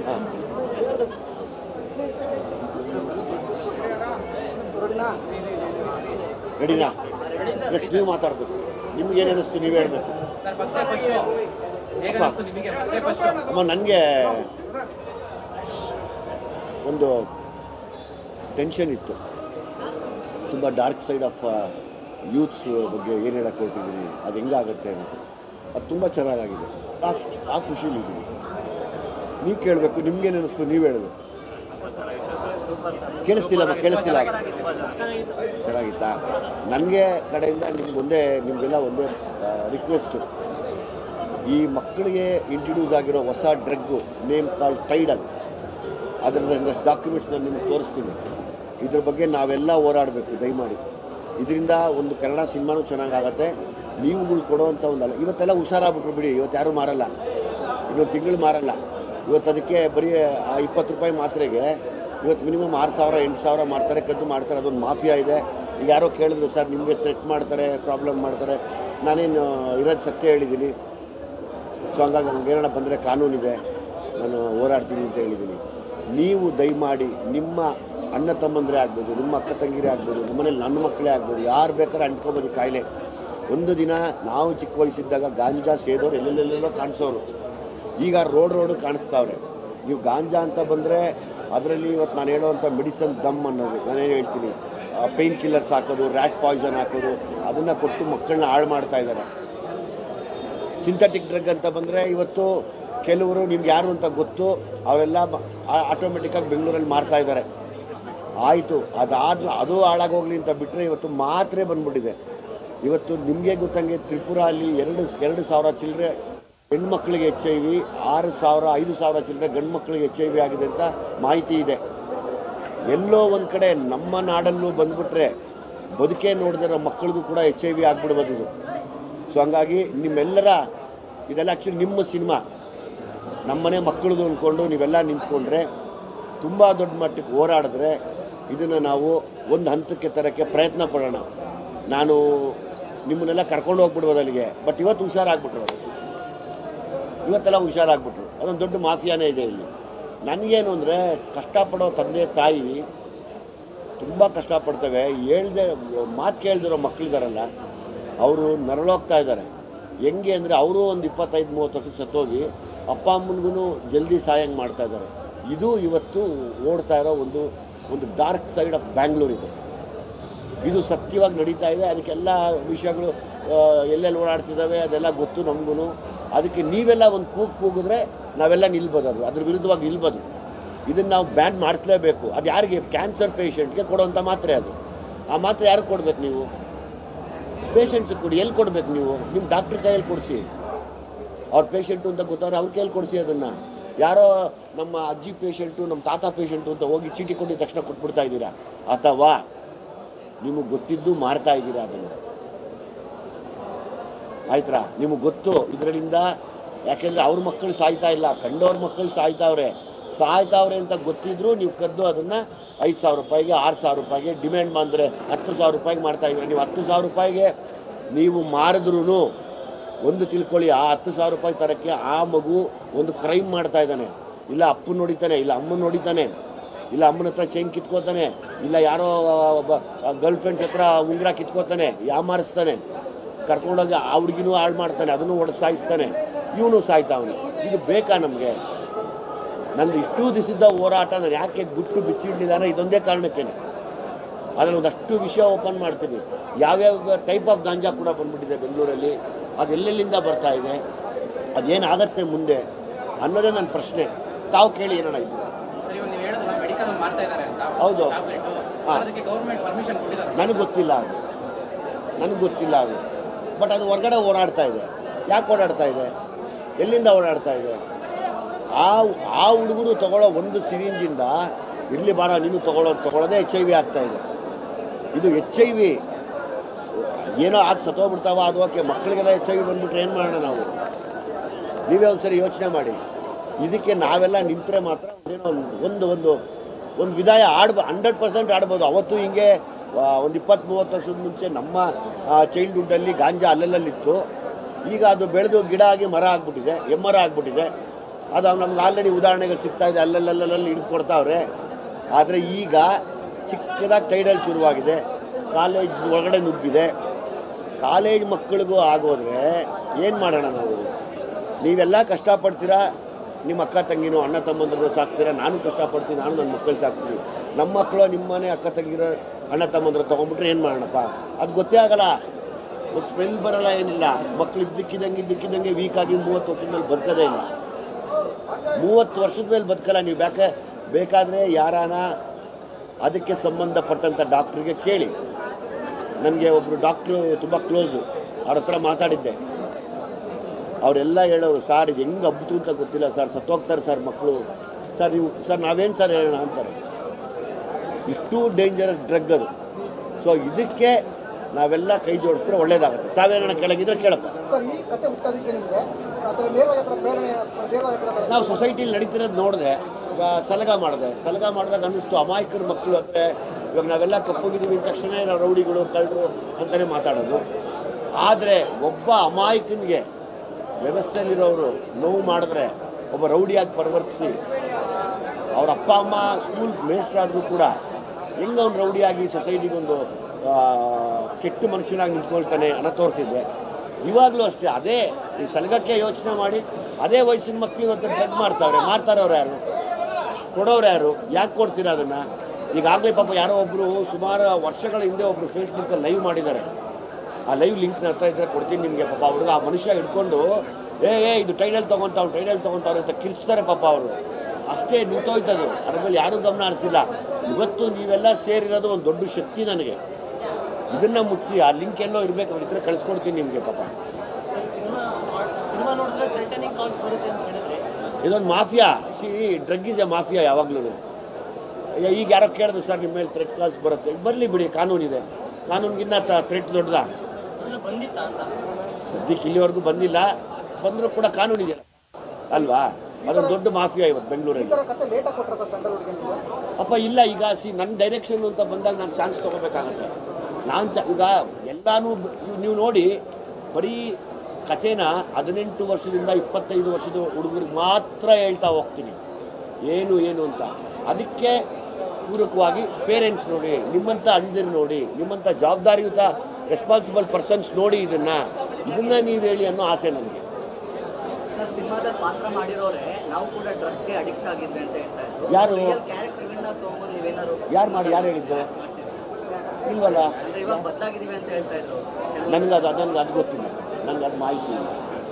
ಹಾಂ ರೆಡಿನಾ? ಎಸ್, ನೀವು ಮಾತಾಡಬೇಕು. ನಿಮ್ಗೇನು ಅನ್ನಿಸ್ತು ನೀವೇ ಹೇಳಬೇಕು. ಅಮ್ಮ, ನನಗೆ ಒಂದು ಟೆನ್ಷನ್ ಇತ್ತು. ತುಂಬ ಡಾರ್ಕ್ ಸೈಡ್ ಆಫ್ ಯೂತ್ಸ್ ಬಗ್ಗೆ ಏನು ಹೇಳಕ್ಕೆ ಹೊರಟಿದ್ದೀನಿ, ಅದು ಹೆಂಗಾಗುತ್ತೆ ಅಂತ. ಅದು ತುಂಬ ಚೆನ್ನಾಗಾಗಿದೆ. ಆ ಖುಷಿಲಿದ್ದೀನಿ. ನೀವು ಕೇಳಬೇಕು, ನಿಮ್ಗೇನು ಅನ್ನಿಸ್ತು ನೀವು ಹೇಳಬೇಕು. ಕೇಳಿಸ್ತಿಲ್ಲ ಚೆನ್ನಾಗಿತ್ತಾ? ನನಗೆ ಕಡೆಯಿಂದ ನಿಮಗೆಲ್ಲ ಒಂದೇ ರಿಕ್ವೆಸ್ಟು. ಈ ಮಕ್ಕಳಿಗೆ ಇಂಟ್ರಡ್ಯೂಸ್ ಆಗಿರೋ ಹೊಸ ಡ್ರಗ್ಗು ನೇಮ್ ಕಾಲ್ ಟೈಡಲ್, ಅದರದಷ್ಟು ಡಾಕ್ಯುಮೆಂಟ್ಸ್ ನಾನು ನಿಮ್ಗೆ ತೋರಿಸ್ತೀನಿ. ಇದ್ರ ಬಗ್ಗೆ ನಾವೆಲ್ಲ ಹೋರಾಡಬೇಕು ದಯಮಾಡಿ. ಇದರಿಂದ ಒಂದು ಕನ್ನಡ ಸಿನಿಮಾನೂ ಚೆನ್ನಾಗಾಗತ್ತೆ. ನೀವುಗಳು ಕೊಡೋವಂಥ ಒಂದಲ್ಲ. ಇವತ್ತೆಲ್ಲ ಹುಷಾರಾಗ್ಬಿಟ್ರು ಬಿಡಿ. ಇವತ್ತು ಯಾರೂ ಮಾರಲ್ಲ, ಇನ್ನೊಂದು ತಿಂಗಳು ಮಾರಲ್ಲ. ಇವತ್ತು ಅದಕ್ಕೆ ಬರೀ 20 ರೂಪಾಯಿ ಮಾತ್ರೆಗೆ ಇವತ್ತು ಮಿನಿಮಮ್ 6,000 8,000 ಮಾಡ್ತಾರೆ, ಕದ್ದು ಮಾಡ್ತಾರೆ. ಅದೊಂದು ಮಾಫಿಯಾ ಇದೆ. ಈಗ ಯಾರೋ ಕೇಳಿದ್ರು, ಸರ್ ನಿಮಗೆ ಥ್ರೆಟ್ ಮಾಡ್ತಾರೆ, ಪ್ರಾಬ್ಲಮ್ ಮಾಡ್ತಾರೆ. ನಾನೇನು ಇರೋದು ಸತ್ಯ ಹೇಳಿದ್ದೀನಿ. ಸೊ ಹಂಗಾಗಿ ಹಂಗೇನೋ ಬಂದರೆ ಕಾನೂನಿದೆ, ನಾನು ಹೋರಾಡ್ತೀನಿ ಅಂತ ಹೇಳಿದ್ದೀನಿ. ನೀವು ದಯಮಾಡಿ ನಿಮ್ಮ ಅಣ್ಣ ತಮ್ಮಂದರೆ ಆಗ್ಬೋದು, ನಿಮ್ಮ ಅಕ್ಕ ತಂಗಿರೇ ಆಗ್ಬೋದು, ನಮ್ಮನೇಲಿ ನನ್ನ ಮಕ್ಕಳೇ ಆಗ್ಬೋದು, ಯಾರು ಬೇಕಾದ್ರೆ ಅಂಟ್ಕೋಬೋದು ಕಾಯಿಲೆ. ಒಂದು ದಿನ ನಾವು ಚಿಕ್ಕ ವಯಸ್ಸಿದ್ದಾಗ ಗಾಂಜಾ ಸೇದೋರು ಎಲ್ಲೆಲ್ಲೆಲ್ಲೋ ಕಾಣಿಸೋರು. ಈಗ ರೋಡು ಕಾಣಿಸ್ತಾವ್ರೆ. ನೀವು ಗಾಂಜಾ ಅಂತ ಬಂದರೆ ಅದರಲ್ಲಿ ಇವತ್ತು ನಾನು ಹೇಳೋವಂಥ ಮೆಡಿಸನ್ ದಮ್ ಅನ್ನೋದು ನಾನೇನು ಹೇಳ್ತೀನಿ, ಪೇಯ್ನ್ ಕಿಲ್ಲರ್ಸ್ ಹಾಕೋದು, ರ್ಯಾಟ್ ಪಾಯ್ಸನ್ ಹಾಕೋದು, ಅದನ್ನು ಕೊಟ್ಟು ಮಕ್ಕಳನ್ನ ಹಾಳು ಮಾಡ್ತಾ ಇದ್ದಾರೆ. ಸಿಂಥೆಟಿಕ್ ಡ್ರಗ್ ಅಂತ ಬಂದರೆ ಇವತ್ತು ಕೆಲವರು ನಿಮ್ಗೆ ಯಾರು ಅಂತ ಗೊತ್ತು, ಅವರೆಲ್ಲ ಆಟೋಮೆಟಿಕ್ಕಾಗಿ ಬೆಂಗಳೂರಲ್ಲಿ ಮಾರ್ತಾ ಇದ್ದಾರೆ. ಆಯಿತು, ಅದು ಹಾಳಾಗೋಗ್ಲಿ ಅಂತ ಬಿಟ್ಟರೆ ಇವತ್ತು ಮಾತ್ರೆ ಬಂದ್ಬಿಟ್ಟಿದೆ. ಇವತ್ತು ನಿಮಗೆ ಗೊತ್ತಂಗೆ ತ್ರಿಪುರ ಅಲ್ಲಿ 2,000 ಚಿಲ್ಲರೆ ಹೆಣ್ಮಕ್ಳಿಗೆ HIV, 6,000 5,000 ಚಿಲ್ಲರೆ ಗಂಡು ಮಕ್ಕಳಿಗೆ HIV ಆಗಿದೆ ಅಂತ ಮಾಹಿತಿ ಇದೆ. ಎಲ್ಲೋ ಒಂದು ಕಡೆ ನಮ್ಮ ನಾಡಲ್ಲೂ ಬಂದುಬಿಟ್ರೆ ಬದುಕೇ ನೋಡಿದಿರೋ ಮಕ್ಕಳಿಗೂ ಕೂಡ HIV ಆಗಿಬಿಡ್ಬೋದು ಇದು. ಸೊ ಹಂಗಾಗಿ ನಿಮ್ಮೆಲ್ಲರ ಇದೆಲ್ಲ ಆ್ಯಕ್ಚುಲಿ ನಿಮ್ಮ ಸಿನಿಮಾ, ನಮ್ಮನೆ ಮಕ್ಕಳದು ಅಂದ್ಕೊಂಡು ನೀವೆಲ್ಲ ನಿಂತ್ಕೊಂಡ್ರೆ, ತುಂಬ ದೊಡ್ಡ ಮಟ್ಟಕ್ಕೆ ಹೋರಾಡಿದ್ರೆ ಇದನ್ನು ನಾವು ಒಂದು ಹಂತಕ್ಕೆ ತರೋಕ್ಕೆ ಪ್ರಯತ್ನ ಪಡೋಣ. ನಾನು ನಿಮ್ಮನ್ನೆಲ್ಲ ಕರ್ಕೊಂಡು ಹೋಗ್ಬಿಡ್ಬೋದು ಅಲ್ಲಿಗೆ. ಬಟ್ ಇವತ್ತು ಹುಷಾರಾಗ್ಬಿಟ್ರು, ಇವತ್ತೆಲ್ಲ ಹುಷಾರಾಗ್ಬಿಟ್ರು. ಅದೊಂದು ದೊಡ್ಡ ಮಾಫಿಯಾನೇ ಇದೆ ಇಲ್ಲಿ. ನನಗೇನು ಅಂದರೆ, ಕಷ್ಟಪಡೋ ತಂದೆ ತಾಯಿ ತುಂಬ ಕಷ್ಟಪಡ್ತವೆ. ಮಾತು ಕೇಳ್ದಿರೋ ಮಕ್ಕಳಿದಾರಲ್ಲ, ಅವರು ನರಳೋಗ್ತಾ ಇದ್ದಾರೆ. ಹೆಂಗೆ ಅಂದರೆ, ಅವರು ಒಂದು 25-30 ವರ್ಷಕ್ಕೆ ಸತ್ತೋಗಿ ಅಪ್ಪ ಅಮ್ಮನಿಗೂ ಜಲ್ದಿ ಸಾಯಂಗೆ ಮಾಡ್ತಾಯಿದ್ದಾರೆ. ಇದು ಇವತ್ತು ಓಡ್ತಾ ಇರೋ ಒಂದು ಡಾರ್ಕ್ ಸೈಡ್ ಆಫ್ ಬ್ಯಾಂಗ್ಳೂರ್ ಇದು. ಇದು ಸತ್ಯವಾಗಿ ನಡೀತಾ ಇದೆ. ಅದಕ್ಕೆಲ್ಲ ವಿಷಯಗಳು ಎಲ್ಲೆಲ್ಲಿ ಓಡಾಡ್ತಿದ್ದಾವೆ ಅದೆಲ್ಲ ಗೊತ್ತು ನಮಗೂ. ಅದಕ್ಕೆ ನೀವೆಲ್ಲ ಒಂದು ಕೂಗಿದ್ರೆ ನಾವೆಲ್ಲ ನಿಲ್ಬೋದು, ಅದ್ರ ವಿರುದ್ಧವಾಗಿ ನಿಲ್ಬೋದು. ಇದನ್ನು ನಾವು ಬ್ಯಾನ್ ಮಾಡಿಸ್ಲೇಬೇಕು. ಅದು ಯಾರಿಗೆ? ಕ್ಯಾನ್ಸರ್ ಪೇಷಂಟ್ಗೆ ಕೊಡೋವಂಥ ಮಾತ್ರೆ ಅದು. ಆ ಮಾತ್ರೆ ಯಾರಿಗೆ ಕೊಡ್ಬೇಕು? ನೀವು ಪೇಷಂಟ್ಸಿಗೆ ಕೊಡಿ. ಎಲ್ಲಿ ಕೊಡ್ಬೇಕು ನೀವು? ನಿಮ್ಮ ಡಾಕ್ಟ್ರ್ ಕೈಯಲ್ಲಿ ಕೊಡಿಸಿ. ಅವ್ರ ಪೇಷಂಟು ಅಂತ ಗೊತ್ತಾದ್ರೆ ಅವ್ರ ಕೈಯಲ್ಲಿ ಕೊಡಿಸಿ. ಅದನ್ನು ಯಾರೋ ನಮ್ಮ ಅಜ್ಜಿ ಪೇಷಂಟು, ನಮ್ಮ ತಾತ ಪೇಷಂಟು ಅಂತ ಹೋಗಿ ಚೀಟಿ ಕೊಟ್ಟಿದ ತಕ್ಷಣ ಕೊಟ್ಬಿಡ್ತಾ ಇದ್ದೀರಾ, ಅಥವಾ ನಿಮಗೆ ಗೊತ್ತಿದ್ದು ಮಾಡ್ತಾ ಇದ್ದೀರಾ ಅದನ್ನು? ಆಯ್ತಾ? ನಿಮಗೆ ಗೊತ್ತು ಇದರಿಂದ, ಯಾಕೆಂದರೆ ಅವ್ರ ಮಕ್ಕಳು ಸಾಯ್ತಾ ಇಲ್ಲ, ಕಂಡವ್ರ ಮಕ್ಕಳು ಸಾಯ್ತಾವ್ರೆ ಅಂತ ಗೊತ್ತಿದ್ರು ನೀವು ಕದ್ದು ಅದನ್ನು 5,000 ರೂಪಾಯಿಗೆ 6,000 ರೂಪಾಯಿಗೆ ಡಿಮ್ಯಾಂಡ್ ಮಾಡಿದ್ರೆ 10,000 ರೂಪಾಯಿಗೆ ಮಾಡ್ತಾಯಿದ್ದೀರ. ನೀವು 10,000 ರೂಪಾಯಿಗೆ ನೀವು ಮಾರಿದ್ರೂ ಒಂದು ತಿಳ್ಕೊಳ್ಳಿ, ಆ 10,000 ರೂಪಾಯಿ ತರಕ್ಕೆ ಆ ಮಗು ಒಂದು ಕ್ರೈಮ್ ಮಾಡ್ತಾ ಇದ್ದಾನೆ. ಇಲ್ಲ ಅಪ್ಪನ ನೋಡಿತಾನೆ, ಇಲ್ಲ ಅಮ್ಮನ ನೋಡಿತಾನೆ, ಇಲ್ಲ ಅಮ್ಮನ ಹತ್ರ ಚೈನ್ ಕಿತ್ಕೋತಾನೆ, ಇಲ್ಲ ಯಾರೋ ಗರ್ಲ್ ಫ್ರೆಂಡ್ಸ್ ಹತ್ರ ಉಂಗುರ ಕಿತ್ಕೋತಾನೆ, ಯಾಮಾರಿಸ್ತಾನೆ, ಕರ್ಕೊಂಡೋಗಿ ಆ ಹುಡುಗಿನೂ ಹಾಳು ಮಾಡ್ತಾನೆ, ಅದನ್ನು ಹೊಡೆದು ಸಾಯಿಸ್ತಾನೆ, ಇವನು ಸಾಯ್ತಾವನು. ಇದು ಬೇಕಾ ನಮಗೆ? ನಂದು ಇಷ್ಟು ದಿವಸದ ಹೋರಾಟ ನಾನು ಯಾಕೆ ಗುಟ್ಟು ಬಿಚ್ಚಿಡ್ಲಿಲ್ಲ ಇದೊಂದೇ ಕಾರಣಕ್ಕೇನೆ. ಅದರಲ್ಲಿ ಒಂದಷ್ಟು ವಿಷಯ ಓಪನ್ ಮಾಡ್ತೀನಿ. ಯಾವ್ಯಾವ ಟೈಪ್ ಆಫ್ ಗಾಂಜಾ ಕೂಡ ಬಂದ್ಬಿಟ್ಟಿದೆ ಬೆಂಗಳೂರಲ್ಲಿ, ಅದು ಎಲ್ಲೆಲ್ಲಿಂದ ಬರ್ತಾ ಇದೆ, ಅದೇನಾಗತ್ತೆ ಮುಂದೆ ಅನ್ನೋದೇ ನನ್ನ ಪ್ರಶ್ನೆ. ತಾವು ಕೇಳಿ ಏನೋಣ ಇದು. ಹೌದು, ಹಾಂ, ನನಗೆ ಗೊತ್ತಿಲ್ಲ ಅದು. ಬಟ್ ಅದು ಹೊರಗಡೆ ಓಡಾಡ್ತಾ ಇದೆ. ಯಾಕೆ ಓಡಾಡ್ತಾ ಇದೆ? ಎಲ್ಲಿಂದ ಓಡಾಡ್ತಾ ಇದೆ? ಆ ಹುಡುಗರು ತಗೊಳ್ಳೋ ಒಂದು ಸಿರಿಂಜಿಂದ ಇರಲಿ ಬಾರ ನೀನು ತಗೊಳ್ಳೋದೇ HIV ಆಗ್ತಾಯಿದೆ. ಇದು HIV ಏನೋ ಆಗಿ ಸತ್ತೋಗ್ಬಿಡ್ತಾವ, ಅದು ಓಕೆ. ಮಕ್ಕಳಿಗೆಲ್ಲ HIV ಬಂದುಬಿಟ್ರೆ ಏನು ಮಾಡೋಣ ನಾವು? ನೀವೇ ಒಂದು ಸರಿ ಯೋಚನೆ ಮಾಡಿ. ಇದಕ್ಕೆ ನಾವೆಲ್ಲ ನಿಂತರೆ ಮಾತ್ರ ಏನೋ ಒಂದು ವಿಧಾಯ 100% ಆಡ್ಬೋದು. ಅವತ್ತು ಹಿಂಗೆ ಒಂದು 20-30 ವರ್ಷದ ಮುಂಚೆ ನಮ್ಮ ಚೈಲ್ಡ್ಹುಡ್ಡಲ್ಲಿ ಗಾಂಜಾ ಅಲ್ಲಲ್ಲಿತ್ತು. ಈಗ ಅದು ಬೆಳೆದು ಗಿಡ ಆಗಿ ಮರ ಆಗಿಬಿಟ್ಟಿದೆ, ಹೆಮ್ಮರ ಆಗಿಬಿಟ್ಟಿದೆ. ಅದು ನಮ್ಗೆ ಆಲ್ರೆಡಿ ಉದಾಹರಣೆಗಳು ಸಿಗ್ತಾ ಇದೆ, ಅಲ್ಲಲ್ಲಿ ಹಿಡಿದು ಕೊಡ್ತಾವ್ರೆ. ಆದರೆ ಈಗ ಚಿಕ್ಕದಾಗಿ ಟೈಡಲ್ ಶುರುವಾಗಿದೆ, ಕಾಲೇಜ್ ಒಳಗಡೆ ನುಗ್ಗಿದೆ. ಕಾಲೇಜ್ ಮಕ್ಕಳಿಗೂ ಆಗೋದ್ರೆ ಏನು ಮಾಡೋಣ ನಾವು? ನೀವೆಲ್ಲ ಕಷ್ಟಪಡ್ತೀರಾ, ನಿಮ್ಮ ಅಕ್ಕ ತಂಗಿನೋ ಅಣ್ಣ ತಮ್ಮಂದ್ರು ಸಾಕ್ತೀರಾ, ನಾನು ಕಷ್ಟಪಡ್ತೀನಿ, ನಾನು ನನ್ನ ಮಕ್ಕಳು ಸಾಕ್ತೀನಿ. ನಮ್ಮ ಮಕ್ಕಳು ನಿಮ್ಮನೆ ಅಕ್ಕ ತಂಗಿರೋ ಅಣ್ಣ ತಮ್ಮಂದ್ರು ತೊಗೊಂಡ್ಬಿಟ್ರೆ ಏನು ಮಾಡೋಣಪ್ಪ? ಅದು ಗೊತ್ತೇ ಆಗಲ್ಲ, ಒಂದು ಸ್ಮೆಲ್ ಬರೋಲ್ಲ, ಏನಿಲ್ಲ. ಮಕ್ಕಳು ಇದ್ದಕ್ಕಿದ್ದಂಗೆ ವೀಕಾಗಿ 30 ವರ್ಷದ ಮೇಲೆ ಬದುಕೋದೇ ಇಲ್ಲ. 30 ವರ್ಷದ ಮೇಲೆ ಬದುಕಲ್ಲ. ನೀವು ಬೇಕಾದರೆ ಯಾರಾನ ಅದಕ್ಕೆ ಸಂಬಂಧಪಟ್ಟಂಥ ಡಾಕ್ಟ್ರಿಗೆ ಕೇಳಿ. ನನಗೆ ಒಬ್ಬರು ಡಾಕ್ಟ್ರು ತುಂಬ ಕ್ಲೋಸು, ಅವ್ರ ಹತ್ರ ಮಾತಾಡಿದ್ದೆ. ಅವರೆಲ್ಲ ಹೇಳೋರು, ಸರ್ ಇದು ಹೆಂಗೆ ಹಬ್ಬತು ಅಂತ ಗೊತ್ತಿಲ್ಲ ಸರ್, ಸತ್ತೋಗ್ತಾರೆ ಸರ್ ಮಕ್ಕಳು. ಸರ್ ನೀವು ಸರ್ ನಾವೇನು ಸರ್ ಹೇಳೋಣ ಅಂತಾರೆ. ಇಷ್ಟು ಡೇಂಜರಸ್ ಡ್ರಗ್ ಅದು. ಸೊ ಇದಕ್ಕೆ ನಾವೆಲ್ಲ ಕೈ ಜೋಡಿಸಿದ್ರೆ ಒಳ್ಳೇದಾಗುತ್ತೆ. ತಾವೇನ ಕೆಳಗಿದ್ರೆ ಕೇಳಪ್ಪ. ನಾವು ಸೊಸೈಟಿಲಿ ನಡೀತಿರೋದು ನೋಡಿದೆ, ಸಲಗ ಮಾಡಿದಾಗ ಅನ್ನಿಸ್ತು ಅಮಾಯಕರ ಮಕ್ಕಳು ಅಂದರೆ ಇವಾಗ ನಾವೆಲ್ಲ ಕಪ್ಪೋಗಿದ್ದೀವಿ ಅಂದ ತಕ್ಷಣ ನಾವು ರೌಡಿಗಳು ಕಳ್ಳರು ಅಂತಲೇ ಮಾತಾಡೋದು. ಆದರೆ ಒಬ್ಬ ಅಮಾಯಕನಿಗೆ ವ್ಯವಸ್ಥೆಯಲ್ಲಿರೋರು ನೋವು ಮಾಡಿದ್ರೆ ಒಬ್ಬ ರೌಡಿಯಾಗಿ ಪರಿವರ್ತಿಸಿ ಅವ್ರ ಅಪ್ಪ ಅಮ್ಮ ಸ್ಕೂಲ್ ಮೇಸ್ಟ್ರಾದರೂ ಕೂಡ ಹೆಂಗೆ ಅವ್ನು ರೌಡಿಯಾಗಿ ಸೊಸೈಟಿಗೊಂದು ಕೆಟ್ಟ ಮನುಷ್ಯನಾಗಿ ನಿಂತ್ಕೊಳ್ತಾನೆ ಅನ್ನೋ ತೋರಿಸಿದ್ದೆ. ಇವಾಗಲೂ ಅಷ್ಟೇ, ಅದೇ ಈ ಸಲಗಕ್ಕೆ ಯೋಚನೆ ಮಾಡಿ ಅದೇ ವಯಸ್ಸಿನ ಮಕ್ಕಳು ಇವತ್ತು ಡ್ರಗ್ ಮಾರ್ತಾರವ್ರು ಯಾರು? ಕೊಡೋರು ಯಾರು? ಯಾಕೆ ಕೊಡ್ತೀರಾ ಅದನ್ನು? ಈಗಾಗಲೇ ಪಾಪ ಯಾರೋ ಒಬ್ಬರು ಸುಮಾರು ವರ್ಷಗಳ ಹಿಂದೆ ಒಬ್ಬರು ಫೇಸ್ಬುಕ್ಕಲ್ಲಿ ಲೈವ್ ಮಾಡಿದ್ದಾರೆ. ಆ ಲೈವ್ ಲಿಂಕ್ನ ಹತ್ರ ಇದ್ದರೆ ಕೊಡ್ತೀನಿ ನಿಮಗೆ. ಪಾಪ ಹುಡುಗ ಆ ಮನುಷ್ಯ ಹಿಡ್ಕೊಂಡು ಇದು ಟೈಡಲ್ ತೊಗೊತಾವ್ರು ಅಂತ ಕಿರ್ಚ್ತಾರೆ ಪಾಪ ಅವರು. ಅಷ್ಟೇ ನಿಂತೋಯ್ತದು. ಅದ್ರ ಮೇಲೆ ಯಾರೂ ಗಮನ ಹರಿಸಿಲ್ಲ. ಇವತ್ತು ನೀವೆಲ್ಲ ಸೇರಿರೋದು ಒಂದು ದೊಡ್ಡ ಶಕ್ತಿ ನನಗೆ. ಇದನ್ನು ಮುಚ್ಚಿ ಆ ಲಿಂಕ್ ಎಲ್ಲೋ ಇರಬೇಕು, ಇದ್ರೆ ಕಳಿಸ್ಕೊಡ್ತೀನಿ ನಿಮಗೆ. ಪಾಪ ಇದೊಂದು mafia. Drug is a mafia ಯಾವಾಗಲೂ. ಈಗ ಯಾರೋ ಕೇಳಿದ್ರು ಸರ್ ನಿಮ್ಮ ಮೇಲೆ ಥ್ರೆಟ್ ಕಾಲ್ಸ್ ಬರುತ್ತೆ. ಬರಲಿ ಬಿಡಿ, ಕಾನೂನಿದೆ. ಕಾನೂನಿಗಿನ್ನ ಥ್ರೆಟ್ ದೊಡ್ಡದ? ಸದ್ಯಕ್ಕೆ ಇಲ್ಲಿವರೆಗೂ ಬಂದಿಲ್ಲ. ಬಂದರೂ ಕೂಡ ಕಾನೂನಿದೆಯಲ್ಲ ಅಲ್ವಾ? ಅದೊಂದು ದೊಡ್ಡ ಮಾಫಿಯಾ ಇವತ್ತು ಬೆಂಗಳೂರಲ್ಲಿ. ಅಪ್ಪ ಇಲ್ಲ, ಈಗ ನನ್ನ ಡೈರೆಕ್ಷನ್ ಅಂತ ಬಂದಾಗ ನಾನು ಚಾನ್ಸ್ ತೊಗೋಬೇಕಾಗತ್ತೆ. ಈಗ ಎಲ್ಲನೂ ನೀವು ನೋಡಿ, ಬರೀ ಕಥೆನ 18 ವರ್ಷದಿಂದ 25 ವರ್ಷದ ಹುಡುಗರಿಗೆ ಮಾತ್ರ ಹೇಳ್ತಾ ಹೋಗ್ತೀನಿ ಏನು ಅಂತ. ಅದಕ್ಕೆ ಪೂರಕವಾಗಿ ಪೇರೆಂಟ್ಸ್ ನೋಡಿ, ನಿಮ್ಮಂಥ ಅಣ್ಣದಿರು ನೋಡಿ, ನಿಮ್ಮಂಥ ಜವಾಬ್ದಾರಿಯುತ ರೆಸ್ಪಾನ್ಸಿಬಲ್ ಪರ್ಸನ್ಸ್ ನೋಡಿ ಇದನ್ನು ನೀವು ಹೇಳಿ ಅನ್ನೋ ಆಸೆ ನನಗೆ. ಯಾರು ಹೇಳಿದ್ದು? ಇಲ್ವಲ್ಲ, ನನಗೆ ಅದು ಗೊತ್ತಿಲ್ಲ, ನನಗೆ ಅದು ಮಾಹಿತಿ ಇಲ್ಲ.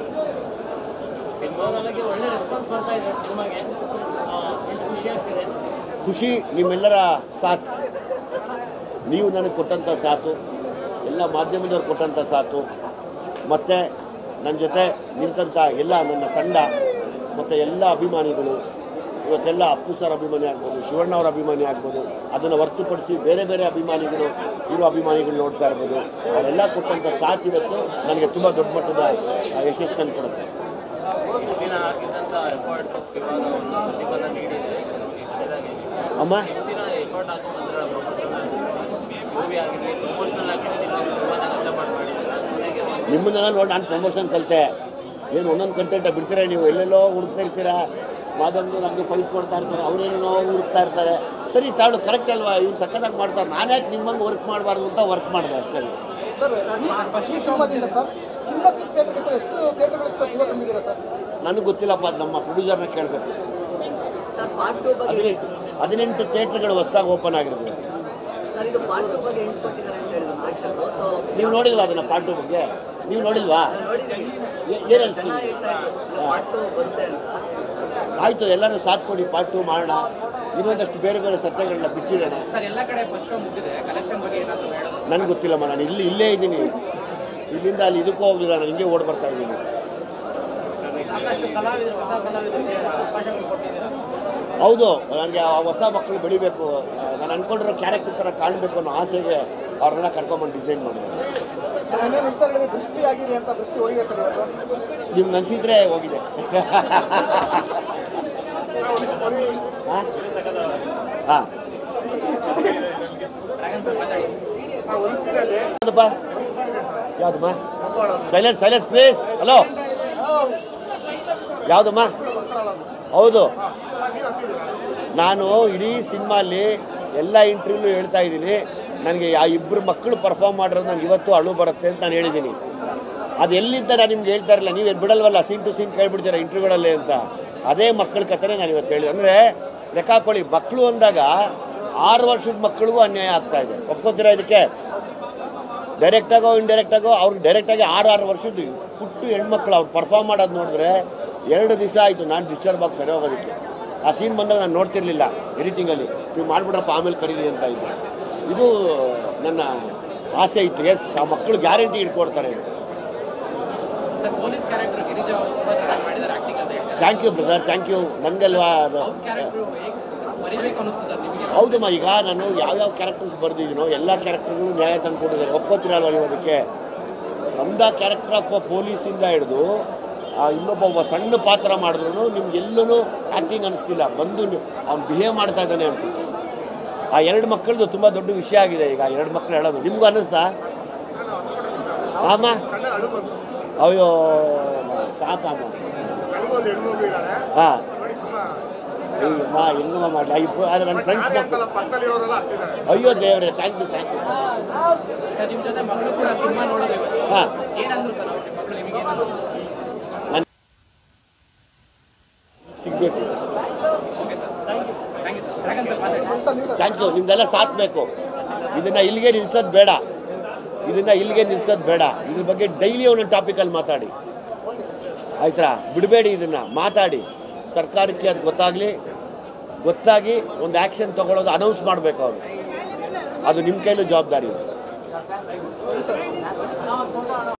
ಖುಷಿ ನಿಮ್ಮೆಲ್ಲರ ಸಾಥ್, ನೀವು ನನಗೆ ಕೊಟ್ಟಂಥ ಸಾಥು, ಎಲ್ಲ ಮಾಧ್ಯಮದವ್ರು ಕೊಟ್ಟಂಥ ಸಾಥು, ಮತ್ತು ನನ್ನ ಜೊತೆ ನಿಂತಂಥ ಎಲ್ಲ ನನ್ನ ತಂಡ ಮತ್ತು ಎಲ್ಲ ಅಭಿಮಾನಿಗಳು. ಇವತ್ತೆಲ್ಲ ಅಪ್ಪು ಸರ್ ಅಭಿಮಾನಿ ಆಗ್ಬೋದು, ಶಿವಣ್ಣವ್ರ ಅಭಿಮಾನಿ ಆಗ್ಬೋದು, ಅದನ್ನು ಹೊರತುಪಡಿಸಿ ಬೇರೆ ಅಭಿಮಾನಿಗಳು ನೋಡ್ತಾ ಇರ್ಬೋದು. ಅವರೆಲ್ಲ ಕೊಟ್ಟಂಥ ಸಾಥ್ ಇವತ್ತು ನನಗೆ ತುಂಬ ದೊಡ್ಡ ಮಟ್ಟದ ಯಶಸ್ಸನ್ನು ಕೊಡುತ್ತೆ. ಅಮ್ಮ ನಿಮ್ಮನ್ನೆಲ್ಲ ನೋಡಿ ನಾನು ಪ್ರಮೋಷನ್ ಕಲಿತೆ. ಏನು ಒಂದೊಂದು ಕಂಟೆಂಟ ಬಿಡ್ತೀರಾ ನೀವು? ಎಲ್ಲೆಲ್ಲೋ ಹುಡುಕ್ತಾ ಇರ್ತೀರಾ, ಮಾಧ್ಯಮದವ್ರು ನಮಗೆ ಫೈಲ್ಸ್ ಕೊಡ್ತಾ ಇರ್ತಾರೆ, ಅವರೇನೋ ಹುಡುಕ್ತಾ ಇರ್ತಾರೆ. ಸರಿ ತಾಳು, ಕರೆಕ್ಟ್ ಅಲ್ವಾ? ಇವ್ರು ಸಕ್ಕತ್ತಾಗಿ ಮಾಡ್ತಾರೆ, ನಾನು ಯಾಕೆ ನಿಮ್ಮಂಗೆ ವರ್ಕ್ ಮಾಡಬಾರ್ದು ಅಂತ ವರ್ಕ್ ಮಾಡಿದೆ ಅಷ್ಟೇ. ನನಗೆ ಗೊತ್ತಿಲ್ಲಪ್ಪ, ಅದು ನಮ್ಮ ಪ್ರೊಡ್ಯೂಸರ್ನ ಕೇಳಬೇಕು. 18 ಥಿಯೇಟ್ರ್ಗಳು ಹೊಸದಾಗಿ ಓಪನ್ ಆಗಿರೋದು. ನೀವು ನೋಡಿಲ್ವಾ ಅದನ್ನು? ಪಾರ್ಟ್ 2 ಬಗ್ಗೆ ನೀವು ನೋಡಿಲ್ವಾ? ಏನು ಅನಿಸ್ತೀವಿ? ಆಯಿತು, ಎಲ್ಲರೂ ಸಾಥ್ ಕೊಡಿ, ಪಾರ್ಟ್ 2 ಮಾಡೋಣ. ಇನ್ನೊಂದಷ್ಟು ಬೇರೆ ಸತ್ಯಗಳನ್ನ ಬಿಚ್ಚಿಡೋಣ. ನನಗೆ ಗೊತ್ತಿಲ್ಲಮ್ಮ, ನಾನು ಇಲ್ಲೇ ಇದ್ದೀನಿ. ಇಲ್ಲಿಂದ ಅಲ್ಲಿ ಇದಕ್ಕೂ ಹೋಗಲಿಲ್ಲ, ನಾನು ಹಿಂಗೆ ಓಡಿ ಬರ್ತಾ ಇದ್ದೀನಿ. ಹೌದು, ನನಗೆ ಆ ಹೊಸ ಮಕ್ಕಳು ಬೆಳಿಬೇಕು, ನಾನು ಅಂದ್ಕೊಂಡಿರೋ ಕ್ಯಾರೆಕ್ಟರ್ ಥರ ಕಾಣಬೇಕು ಅನ್ನೋ ಆಸೆಗೆ ಅವ್ರನ್ನೆಲ್ಲ ಕರ್ಕೊಂಬಂದು ಡಿಸೈನ್ ಮಾಡಿದೆ. ನಿಮ್ಗೆ ಅನಿಸಿದ್ರೆ ಹೋಗಿದೆ. ಹಾಂ, ಯಾವುದಮ್ಮ? Silence please. ಹಲೋ, ಯಾವುದಮ್ಮ? ಹೌದು, ನಾನು ಇಡೀ ಸಿನಿಮಾಲಿ ಎಲ್ಲ ಇಂಟರ್ವ್ಯೂ ಹೇಳ್ತಾ ಇದ್ದೀನಿ, ನನಗೆ ಆ ಇಬ್ಬರು ಮಕ್ಕಳು ಪರ್ಫಾರ್ಮ್ ಮಾಡಿರೋದು ನನಗೆ ಇವತ್ತು ಅಳು ಬರುತ್ತೆ ಅಂತ ನಾನು ಹೇಳಿದ್ದೀನಿ. ಅದು ಎಲ್ಲಿಂದ ನಾನು ನಿಮ್ಗೆ ಹೇಳ್ತಾ ಇರಲಿಲ್ಲ, ನೀವು ಬಿಡಲ್ವಲ್ಲ, ಸೀನ್ ಟು ಸೀನ್ ಕೇಳ್ಬಿಡ್ತೀರ ಇಂಟರ್ವ್ಯೂಗಳಲ್ಲಿ ಅಂತ. ಅದೇ ಮಕ್ಕಳ ಕಥೆನೇ ನಾನು ಇವತ್ತು ಹೇಳಿದೆ. ಅಂದರೆ ಲೆಕ್ಕ ಹಾಕೊಳ್ಳಿ, ಮಕ್ಕಳು ಅಂದಾಗ 6 ವರ್ಷದ ಮಕ್ಕಳಿಗೂ ಅನ್ಯಾಯ ಆಗ್ತಾ ಇದೆ. ಒಪ್ಕೋತೀರಾ ಇದಕ್ಕೆ? ಡೈರೆಕ್ಟಾಗೋ ಇಂಡೈರೆಕ್ಟಾಗೋ ಅವ್ರಿಗೆ ಡೈರೆಕ್ಟಾಗಿ 6 ವರ್ಷದ ಪುಟ್ಟು ಹೆಣ್ಮಕ್ಳು ಅವ್ರು ಪರ್ಫಾರ್ಮ್ ಮಾಡೋದು ನೋಡಿದ್ರೆ 2 ದಿವಸ ಆಯಿತು ನಾನು ಡಿಸ್ಟರ್ಬ್ ಆಗಿ ಸರಿ ಹೋಗೋದಕ್ಕೆ. ಆ ಸೀನ್ ಬಂದಾಗ ನಾನು ನೋಡ್ತಿರ್ಲಿಲ್ಲ ಎಡಿಟಿಂಗಲ್ಲಿ, ನೀವು ಮಾಡಿಬಿಡ್ರಪ್ಪ ಆಮೇಲೆ ಕರೀಲಿ ಅಂತ ಇದ್ದೆ. ಇದು ನನ್ನ ಆಸೆ ಇತ್ತು. ಎಸ್, ಆ ಮಕ್ಕಳು ಗ್ಯಾರಂಟಿ ಇಟ್ಕೊಡ್ತಾರೆ. Thank you brother, thank you. ನನಗಲ್ವಾ ಅದು ಹೌದಮ್ಮ. ಈಗ ನಾನು ಯಾವ್ಯಾವ ಕ್ಯಾರೆಕ್ಟರ್ಸ್ ಬರೆದಿದ್ದೀನೋ ಎಲ್ಲ ಕ್ಯಾರೆಕ್ಟರ್ಗಳು ನ್ಯಾಯ ತಂದು ಕೊಟ್ಟಿದ್ದಾರೆ. ಒಪ್ಕೋತೀರಲ್ವ ನೀವು ಅದಕ್ಕೆ? ಫ್ರಮ್ ದ ಕ್ಯಾರೆಕ್ಟರ್ ಆಫ್ ಪೊಲೀಸಿಂದ ಹಿಡಿದು ಇನ್ನೊಬ್ಬ ಸಣ್ಣ ಪಾತ್ರ ಮಾಡಿದ್ರು ನಿಮ್ಗೆಲ್ಲೂ ಆ್ಯಕ್ಟಿಂಗ್ ಅನಿಸ್ತಿಲ್ಲ, ಬಂದು ಅವ್ನು ಬಿಹೇವ್ ಮಾಡ್ತಾ ಇದ್ದಾನೆ ಅನಿಸುತ್ತೆ. ಆ 2 ಮಕ್ಕಳದು ತುಂಬ ದೊಡ್ಡ ವಿಷಯ ಆಗಿದೆ. ಈಗ 2 ಮಕ್ಕಳು ಹೇಳೋದು ನಿಮಗೂ ಅನ್ನಿಸ್ತಾ? ಅಮ್ಮ ಅಯ್ಯೋ ಸಾಕಮ್ಮ. ಹಾಂ, ಹೆಂಗಮ್ಮ ಮಾಡಲಿ, ನನ್ನ ಫ್ರೆಂಡ್ಸ್ ಮಕ್ಕಳು. ಅಯ್ಯೋ ದೇವ್ರೆ, ಥ್ಯಾಂಕ್ ಯು, ಥ್ಯಾಂಕ್ ಯು. ಹಾಂ, ಸಿಗಬೇಕು. Thank you. ನಿಮ್ದೆಲ್ಲ ಸಾಥ್ ಬೇಕು. ಇದನ್ನು ಇಲ್ಲಿಗೆ ನಿಲ್ಸೋದು ಬೇಡ, ಇದ್ರ ಬಗ್ಗೆ ಡೈಲಿ ಒಂದೊಂದು ಟಾಪಿಕಲ್ಲಿ ಮಾತಾಡಿ, ಆಯ್ತಾ? ಬಿಡಬೇಡಿ, ಇದನ್ನು ಮಾತಾಡಿ. ಸರ್ಕಾರಕ್ಕೆ ಅದು ಗೊತ್ತಾಗಿ ಒಂದು ಆ್ಯಕ್ಷನ್ ತೊಗೊಳೋದು, ಅನೌನ್ಸ್ ಮಾಡಬೇಕು ಅವರು. ಅದು ನಿಮ್ಮ ಕೈಲೂ ಜವಾಬ್ದಾರಿ ಇದೆ.